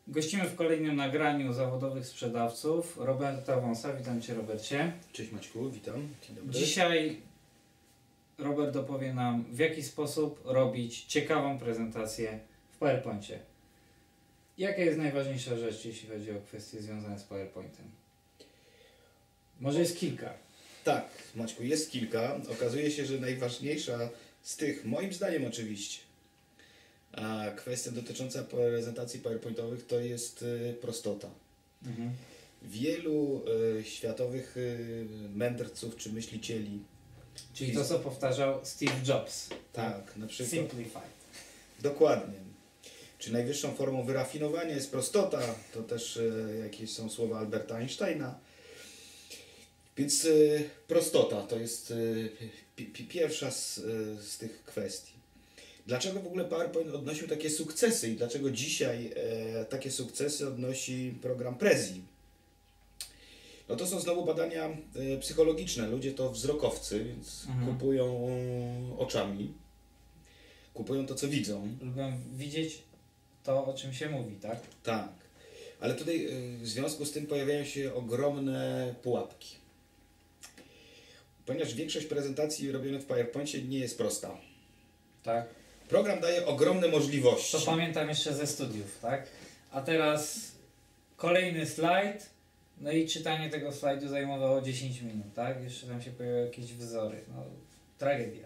Gościmy w kolejnym nagraniu zawodowych sprzedawców Roberta Wąsa. Witam Cię, Robercie. Cześć Maćku, witam. Dzień dobry. Dzisiaj Robert opowie nam, w jaki sposób robić ciekawą prezentację w PowerPoincie. Jaka jest najważniejsza rzecz, jeśli chodzi o kwestie związane z PowerPointem? Może jest kilka. Tak, Maćku, jest kilka. Okazuje się, że najważniejsza z tych, moim zdaniem oczywiście, kwestia dotycząca prezentacji PowerPointowych to jest prostota. Wielu światowych mędrców czy myślicieli. Czyli to, co powtarzał Steve Jobs. Tak, na przykład. Simplified. Dokładnie. Czy najwyższą formą wyrafinowania jest prostota, to też jakieś są słowa Alberta Einsteina. Więc prostota to jest pierwsza z tych kwestii. Dlaczego w ogóle PowerPoint odnosił takie sukcesy i dlaczego dzisiaj takie sukcesy odnosi program Prezi? No to są znowu badania psychologiczne. Ludzie to wzrokowcy, więc kupują oczami. Kupują to, co widzą. Lubią widzieć to, o czym się mówi, tak? Tak. Ale tutaj w związku z tym pojawiają się ogromne pułapki. Ponieważ większość prezentacji robionych w PowerPoincie nie jest prosta. Tak. Program daje ogromne możliwości. To pamiętam jeszcze ze studiów, tak? A teraz kolejny slajd, no i czytanie tego slajdu zajmowało 10 minut, tak? Jeszcze tam się pojawiały jakieś wzory, no tragedia.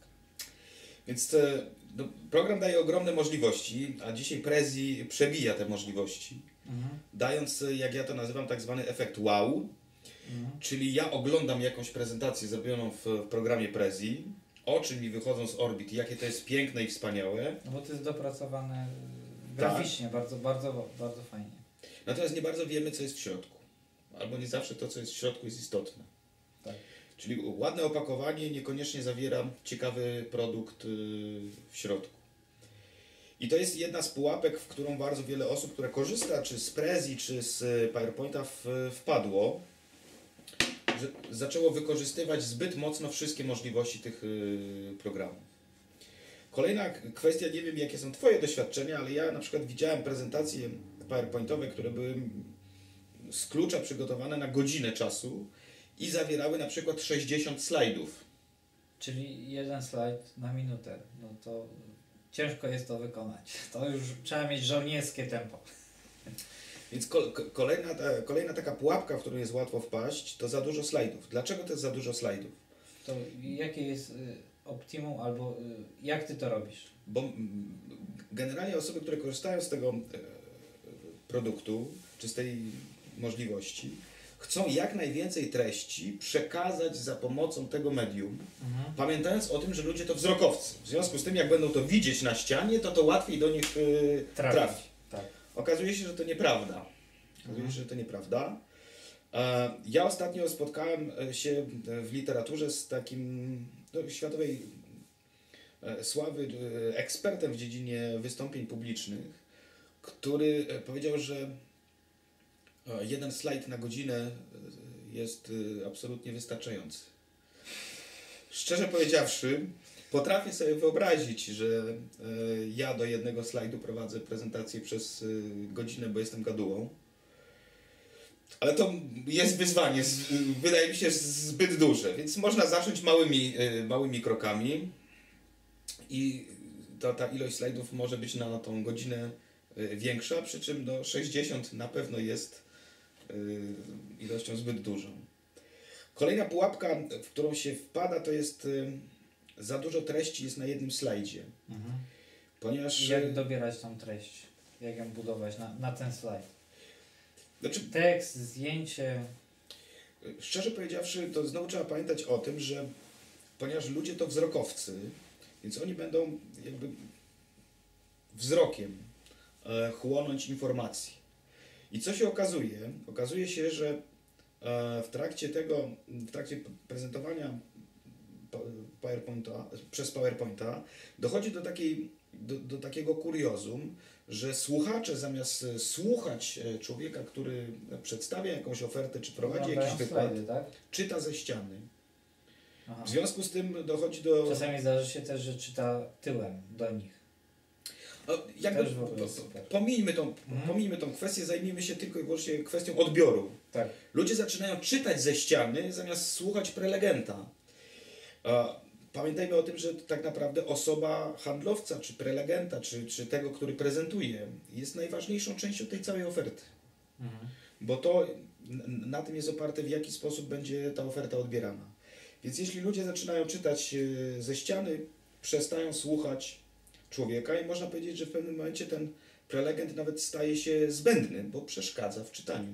Więc program daje ogromne możliwości, a dzisiaj Prezi przebija te możliwości, dając, jak ja to nazywam, tak zwany efekt wow. Czyli ja oglądam jakąś prezentację zrobioną w programie Prezi, oczy mi wychodzą z orbit, jakie to jest piękne i wspaniałe. No bo to jest dopracowane graficznie, tak. bardzo fajnie. Natomiast nie bardzo wiemy, co jest w środku. Albo nie zawsze to, co jest w środku, jest istotne. Tak. Czyli ładne opakowanie niekoniecznie zawiera ciekawy produkt w środku. I to jest jedna z pułapek, w którą bardzo wiele osób, które korzysta czy z Prezi, czy z PowerPointa wpadło, że zaczęło wykorzystywać zbyt mocno wszystkie możliwości tych programów. Kolejna kwestia, nie wiem jakie są Twoje doświadczenia, ale ja na przykład widziałem prezentacje PowerPointowe, które były z klucza przygotowane na godzinę czasu i zawierały na przykład 60 slajdów. Czyli jeden slajd na minutę. No to ciężko jest to wykonać. To już trzeba mieć żołnierskie tempo. Więc kolejna taka pułapka, w którą jest łatwo wpaść, to za dużo slajdów. Dlaczego to jest za dużo slajdów? To jakie jest optimum albo jak Ty to robisz? Bo generalnie osoby, które korzystają z tego produktu, czy z tej możliwości, chcą jak najwięcej treści przekazać za pomocą tego medium, pamiętając o tym, że ludzie to wzrokowcy. W związku z tym, jak będą to widzieć na ścianie, to łatwiej do nich trafi. Tak. Okazuje się, że to nieprawda. Ja ostatnio spotkałem się w literaturze z takim światowej sławy ekspertem w dziedzinie wystąpień publicznych, który powiedział, że jeden slajd na godzinę jest absolutnie wystarczający. Szczerze powiedziawszy, potrafię sobie wyobrazić, że ja do jednego slajdu prowadzę prezentację przez godzinę, bo jestem gadułą. Ale to jest wyzwanie, wydaje mi się zbyt duże, więc można zacząć małymi krokami i ta ilość slajdów może być na tą godzinę większa, przy czym 60 na pewno jest ilością zbyt dużą. Kolejna pułapka, w którą się wpada, to jest za dużo treści jest na jednym slajdzie. Ponieważ... Jak dobierać tą treść? Jak ją budować na ten slajd? Znaczy, tekst, zdjęcie... Szczerze powiedziawszy, to znowu trzeba pamiętać o tym, że ponieważ ludzie to wzrokowcy, więc oni będą jakby wzrokiem chłonąć informacje. I co się okazuje? Okazuje się, że w trakcie prezentowania PowerPointa, przez PowerPointa dochodzi do takiego kuriozum, że słuchacze zamiast słuchać człowieka, który przedstawia jakąś ofertę, czy prowadzi jakiś wykład, tak? czyta ze ściany. Aha. W związku z tym dochodzi do... Czasami zdarzy się też, że czyta tyłem do nich. Jakby Też w ogóle super. pomijmy tą kwestię, zajmijmy się tylko i wyłącznie kwestią odbioru. Tak. Ludzie zaczynają czytać ze ściany zamiast słuchać prelegenta. Pamiętajmy o tym, że tak naprawdę osoba handlowca, czy prelegenta, czy tego, który prezentuje, jest najważniejszą częścią tej całej oferty. Bo to na tym jest oparte, w jaki sposób będzie ta oferta odbierana. Więc jeśli ludzie zaczynają czytać ze ściany, przestają słuchać człowieka i można powiedzieć, że w pewnym momencie ten prelegent nawet staje się zbędny, bo przeszkadza w czytaniu.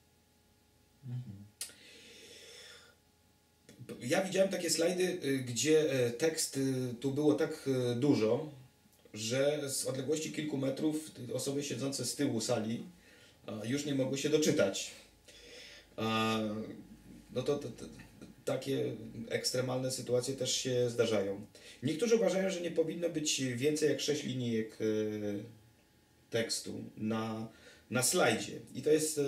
Ja widziałem takie slajdy, gdzie tekst tu było tak dużo, że z odległości kilku metrów osoby siedzące z tyłu sali już nie mogły się doczytać. No to takie ekstremalne sytuacje też się zdarzają. Niektórzy uważają, że nie powinno być więcej jak 6 linijek tekstu na slajdzie. I to jest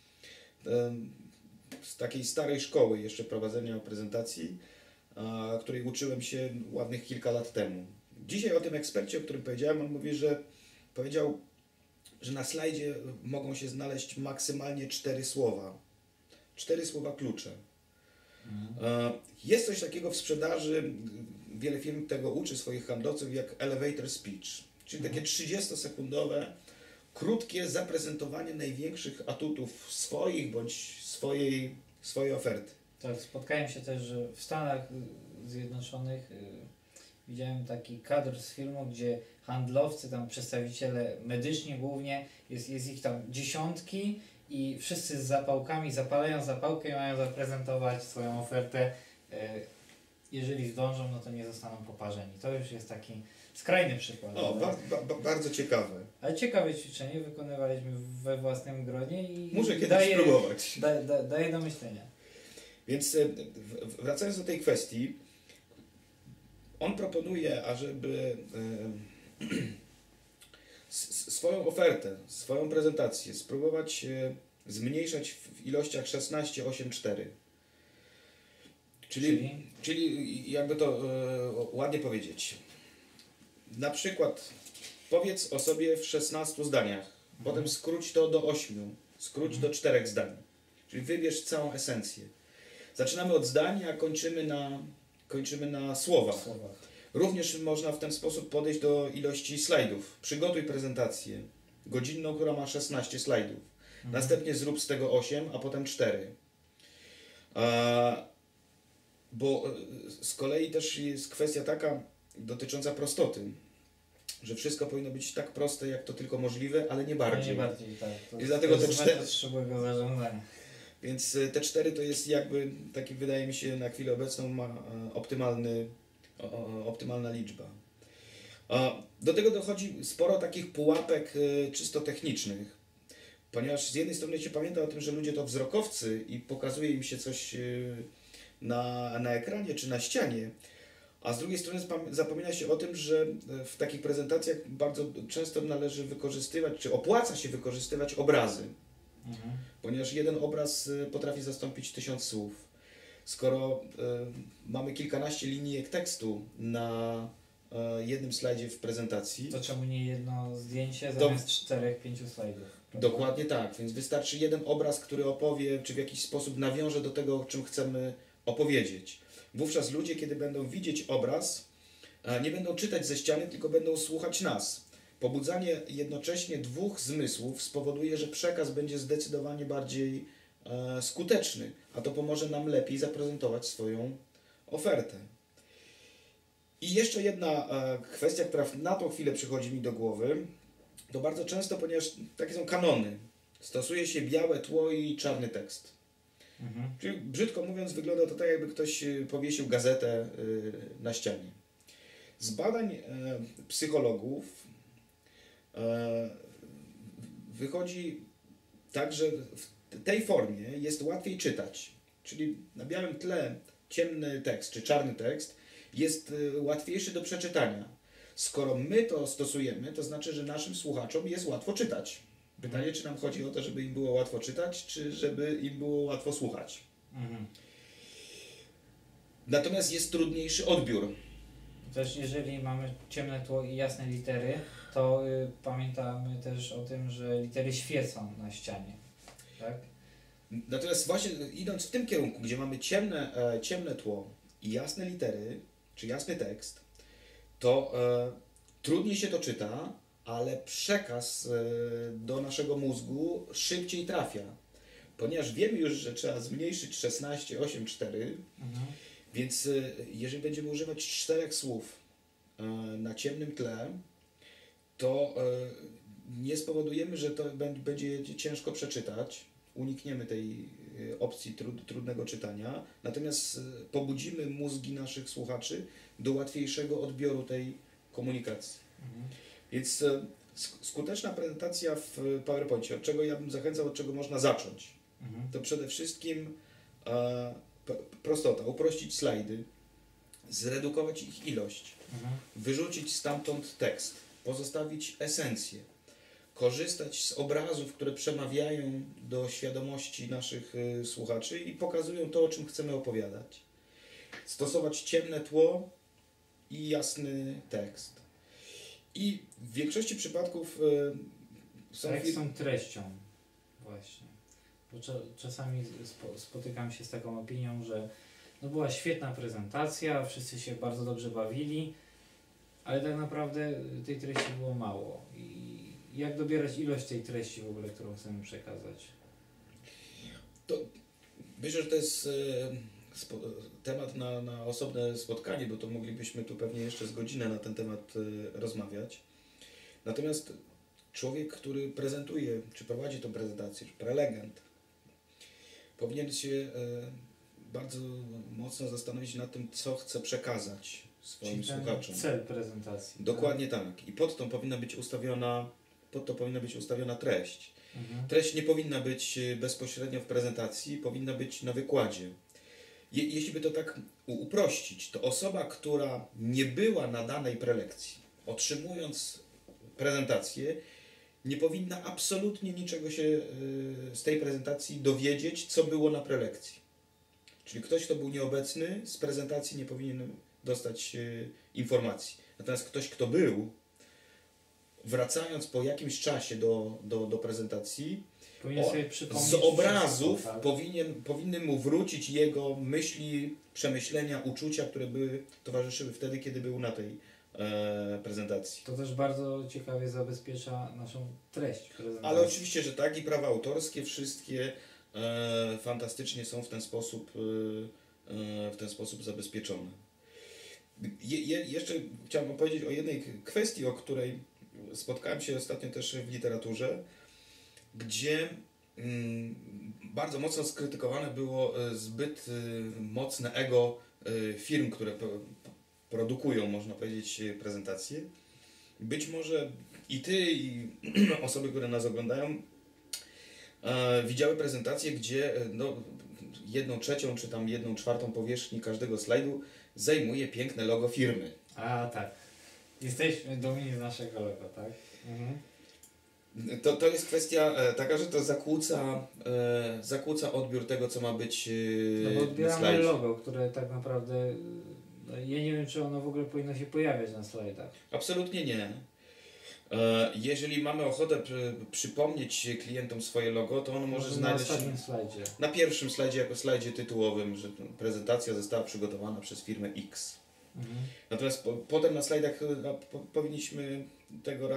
z takiej starej szkoły jeszcze prowadzenia prezentacji, której uczyłem się ładnych kilka lat temu. Dzisiaj o tym ekspercie, o którym powiedziałem, on mówi, że powiedział, że na slajdzie mogą się znaleźć maksymalnie 4 słowa. 4 słowa klucze. Jest coś takiego w sprzedaży, wiele firm tego uczy swoich handlowców, jak elevator speech, czyli takie 30-sekundowe, krótkie zaprezentowanie największych atutów swoich bądź swojej oferty. Tak, spotkałem się też, że w Stanach Zjednoczonych widziałem taki kadr z filmu, gdzie handlowcy, tam przedstawiciele medyczni głównie, jest ich tam dziesiątki i wszyscy z zapałkami zapalają zapałkę i mają zaprezentować swoją ofertę. Jeżeli zdążą, no to nie zostaną poparzeni. To już jest taki skrajny przykład. Bardzo ciekawe. Ale ciekawe ćwiczenie wykonywaliśmy we własnym gronie i muszę kiedyś spróbować. Daje do myślenia. Więc wracając do tej kwestii, on proponuje, ażeby swoją ofertę, swoją prezentację spróbować zmniejszać w ilościach 16, 8, 4. Czyli jakby to ładnie powiedzieć. Na przykład powiedz o sobie w 16 zdaniach, potem skróć to do 8, skróć do 4 zdań. Czyli wybierz całą esencję. Zaczynamy od zdań, a kończymy na słowach. Również można w ten sposób podejść do ilości slajdów. Przygotuj prezentację godzinną, która ma 16 slajdów. Następnie zrób z tego 8, a potem 4. Bo z kolei też jest kwestia taka dotycząca prostoty, że wszystko powinno być tak proste, jak to tylko możliwe, ale nie bardziej. Nie bardziej, tak. I dlatego te 4... zarządzania. Więc te 4 to jest jakby taki, wydaje mi się, na chwilę obecną optymalna liczba. Do tego dochodzi sporo takich pułapek czysto technicznych, ponieważ z jednej strony się pamięta o tym, że ludzie to wzrokowcy i pokazuje im się coś na ekranie czy na ścianie, a z drugiej strony zapomina się o tym, że w takich prezentacjach bardzo często należy wykorzystywać, czy opłaca się wykorzystywać obrazy. Ponieważ jeden obraz potrafi zastąpić 1000 słów. Skoro mamy kilkanaście linijek tekstu na jednym slajdzie w prezentacji... To czemu nie jedno zdjęcie zamiast 4-5 slajdów? Prawda? Dokładnie tak, więc wystarczy jeden obraz, który opowie, czy w jakiś sposób nawiąże do tego, o czym chcemy opowiedzieć. Wówczas ludzie, kiedy będą widzieć obraz, nie będą czytać ze ściany, tylko będą słuchać nas. Pobudzanie jednocześnie 2 zmysłów spowoduje, że przekaz będzie zdecydowanie bardziej skuteczny, a to pomoże nam lepiej zaprezentować swoją ofertę. I jeszcze jedna kwestia, która na tą chwilę przychodzi mi do głowy, to bardzo często, ponieważ takie są kanony, stosuje się białe tło i czarny tekst. Czyli brzydko mówiąc, wygląda to tak, jakby ktoś powiesił gazetę na ścianie. Z badań psychologów wychodzi tak, że w tej formie jest łatwiej czytać. Czyli na białym tle ciemny tekst czy czarny tekst jest łatwiejszy do przeczytania. Skoro my to stosujemy, to znaczy, że naszym słuchaczom jest łatwo czytać. Pytanie, czy nam chodzi o to, żeby im było łatwo czytać, czy żeby im było łatwo słuchać. Natomiast jest trudniejszy odbiór. Też jeżeli mamy ciemne tło i jasne litery, to pamiętamy też o tym, że litery świecą na ścianie. Tak? Natomiast właśnie idąc w tym kierunku, gdzie mamy ciemne tło i jasne litery, czy jasny tekst, to trudniej się to czyta, ale przekaz do naszego mózgu szybciej trafia. Ponieważ wiemy już, że trzeba zmniejszyć 16, 8, 4, więc jeżeli będziemy używać 4 słów na ciemnym tle, to nie spowodujemy, że to będzie ciężko przeczytać. Unikniemy tej opcji trudnego czytania, natomiast pobudzimy mózgi naszych słuchaczy do łatwiejszego odbioru tej komunikacji. Więc skuteczna prezentacja w PowerPoincie, od czego ja bym zachęcał, od czego można zacząć, to przede wszystkim prostota, uprościć slajdy, zredukować ich ilość, wyrzucić stamtąd tekst, pozostawić esencję, korzystać z obrazów, które przemawiają do świadomości naszych słuchaczy i pokazują to, o czym chcemy opowiadać. Stosować ciemne tło i jasny tekst. I w większości przypadków są treścią właśnie. Bo czasami spotykam się z taką opinią, że no była świetna prezentacja, wszyscy się bardzo dobrze bawili, ale tak naprawdę tej treści było mało. I jak dobierać ilość tej treści w ogóle, którą chcemy przekazać? To myślę, że to jest temat na osobne spotkanie, bo to moglibyśmy tu pewnie jeszcze z godzinę na ten temat rozmawiać. Natomiast człowiek, który prezentuje, czy prowadzi tę prezentację, czy prelegent, powinien się bardzo mocno zastanowić nad tym, co chce przekazać swoim słuchaczom. Cel prezentacji. Dokładnie tak. I pod to powinna być ustawiona treść. Treść nie powinna być bezpośrednio w prezentacji, powinna być na wykładzie. Jeśli by to tak uprościć, to osoba, która nie była na danej prelekcji, otrzymując prezentację, nie powinna absolutnie niczego się z tej prezentacji dowiedzieć, co było na prelekcji. Czyli ktoś, kto był nieobecny, z prezentacji nie powinien dostać informacji. Natomiast ktoś, kto był, wracając po jakimś czasie do prezentacji, z obrazów wszystko, tak? powinny mu wrócić jego myśli, przemyślenia, uczucia, które towarzyszyły wtedy, kiedy był na tej prezentacji. To też bardzo ciekawie zabezpiecza naszą treść prezentacji. Ale oczywiście, że tak, i prawa autorskie wszystkie fantastycznie są w ten sposób zabezpieczone. Jeszcze chciałbym opowiedzieć o jednej kwestii, o której spotkałem się ostatnio też w literaturze, gdzie bardzo mocno skrytykowane było zbyt mocne ego firm, które produkują, można powiedzieć, prezentacje. Być może i Ty, i osoby, które nas oglądają, widziały prezentacje, gdzie 1/3 czy tam 1/4 powierzchni każdego slajdu zajmuje piękne logo firmy. A tak. Jesteśmy dumni z naszego logo, tak? To jest kwestia taka, że to zakłóca odbiór tego, co ma być no bo na odbieramy slajdzie. logo, które tak naprawdę, ja nie wiem, czy ono w ogóle powinno się pojawiać na slajdach. Absolutnie nie. Jeżeli mamy ochotę przypomnieć klientom swoje logo, to ono może znaleźć na ostatnim slajdzie. na pierwszym slajdzie, jako slajdzie tytułowym, że prezentacja została przygotowana przez firmę X. Natomiast potem na slajdach powinniśmy tego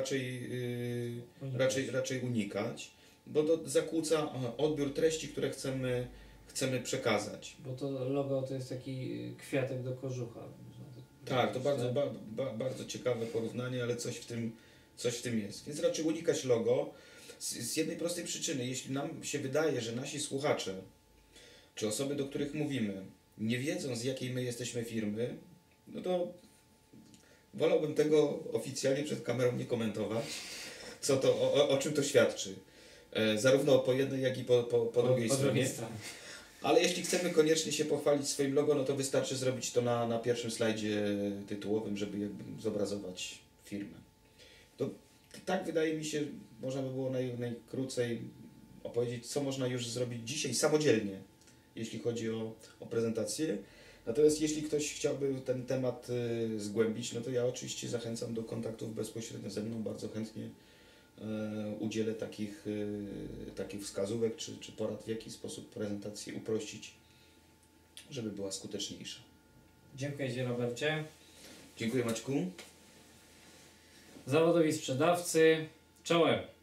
raczej unikać, bo to zakłóca odbiór treści, które chcemy przekazać. Bo to logo to jest taki kwiatek do kożucha. Tak, to bardzo ciekawe porównanie, ale coś w tym jest. Więc raczej unikać logo z jednej prostej przyczyny. Jeśli nam się wydaje, że nasi słuchacze, czy osoby, do których mówimy, nie wiedzą, z jakiej my jesteśmy firmy, no to wolałbym tego oficjalnie przed kamerą nie komentować, o czym to świadczy. Zarówno po jednej, jak i po drugiej stronie. Ale jeśli chcemy koniecznie się pochwalić swoim logo, no to wystarczy zrobić to na pierwszym slajdzie tytułowym, żeby jakby zobrazować firmę. To tak wydaje mi się, można by było najkrócej opowiedzieć, co można już zrobić dzisiaj samodzielnie, jeśli chodzi o prezentację. Natomiast jeśli ktoś chciałby ten temat zgłębić, no to ja oczywiście zachęcam do kontaktów bezpośrednio ze mną, bardzo chętnie udzielę takich wskazówek czy porad, w jaki sposób prezentację uprościć, żeby była skuteczniejsza. Dziękuję Ci, Robercie. Dziękuję, Maćku. Zawodowi sprzedawcy, czołem.